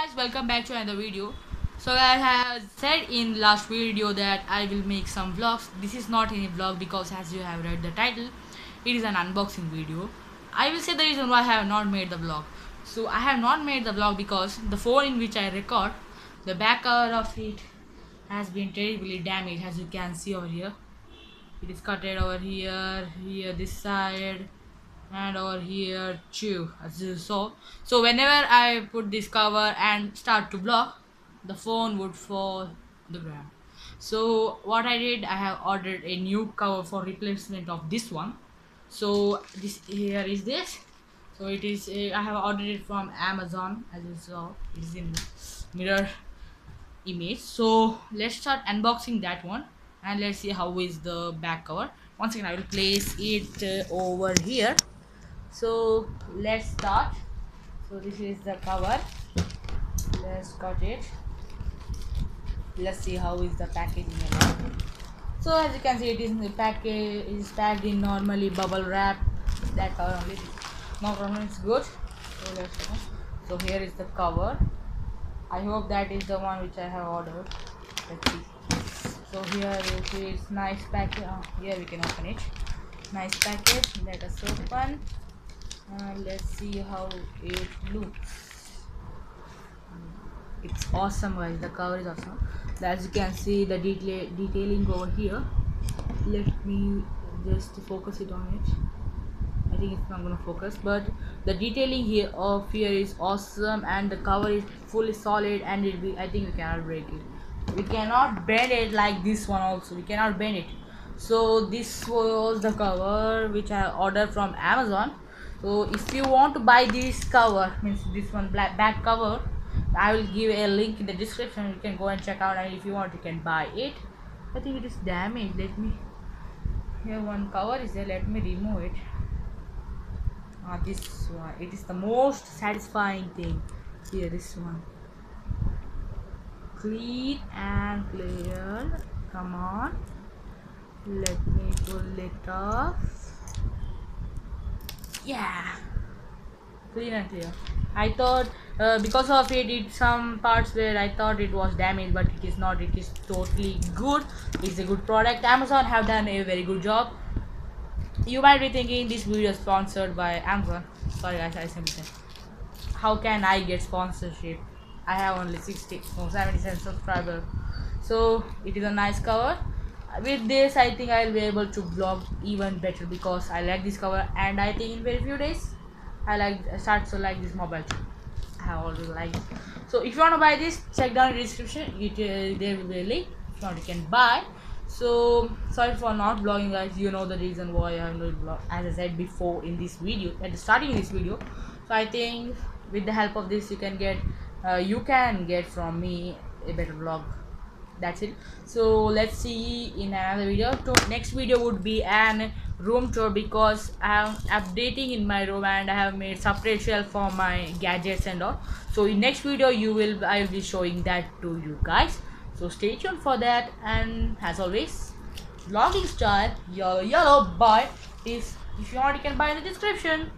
guys, welcome back to another video. So I have said in last video that I will make some vlogs. This is not any vlog because as you have read the title, it is an unboxing video. I will say the reason why I have not made the vlog. So I have not made the vlog because the phone in which I record, the back cover of it has been terribly damaged, as you can see over here. It is cutted over here, this side, and over here too, as you saw. So whenever I put this cover and start to block, the phone would fall on the ground. So what I did, I have ordered a new cover for replacement of this one. So this here is this. So it is I have ordered it from Amazon, as you saw. It is in mirror image. So let's start unboxing that one and let's see how is the back cover. Once again I will place it over here. So let's start. So this is the cover. Let's cut it. Let's see how is the packaging about. So as you can see, it is in the package, is packed in normally bubble wrap. That cover only, no problem, it's good. So let's go. So here is the cover. I hope that is the one which I have ordered. Let's see. So here it is, nice package. Here we can open it. Nice package. Let us open. Let's see how it looks. It's awesome, guys. The cover is awesome. As you can see, the detailing over here. Let me just focus it on it. I think it's not gonna focus, but the detailing here of here is awesome, and the cover is fully solid, and I think we cannot break it. We cannot bend it like this one also. We cannot bend it. So this was the cover which I ordered from Amazon. So if you want to buy this cover, means this one back cover, I will give a link in the description. You can go and check out, and if you want you can buy it. I think it is damaged. Let me, here one cover is there, let me remove it. This one, it is the most satisfying thing. Here, this one, clean and clear. Come on, let me pull it off. Yeah, clean and clear. I thought because of it some parts where I thought it was damaged, but it is not. It is totally good. It's a good product. Amazon have done a very good job. You might be thinking this video is sponsored by Amazon. Sorry guys, I simply said, how can I get sponsorship? I have only 77 subscribers. So it is a nice cover. With this I think I'll be able to vlog even better because I like this cover, and I think in very few days I start to like this mobile too. I have already liked it. So if you want to buy this, check down in the description. There will be a link. If you want, you can buy. So sorry for not vlogging, guys. You know the reason why I have not vlog, as I said before in this video, at the starting of this video. So I think with the help of this you can get from me a better vlog. That's it. So let's see in another video. Next video would be an room tour because I am updating in my room and I have made separate shelf for my gadgets and all. So in next video I will be showing that to you guys. So stay tuned for that, and as always, vlogging style, yellow boy is, if you want you can buy in the description.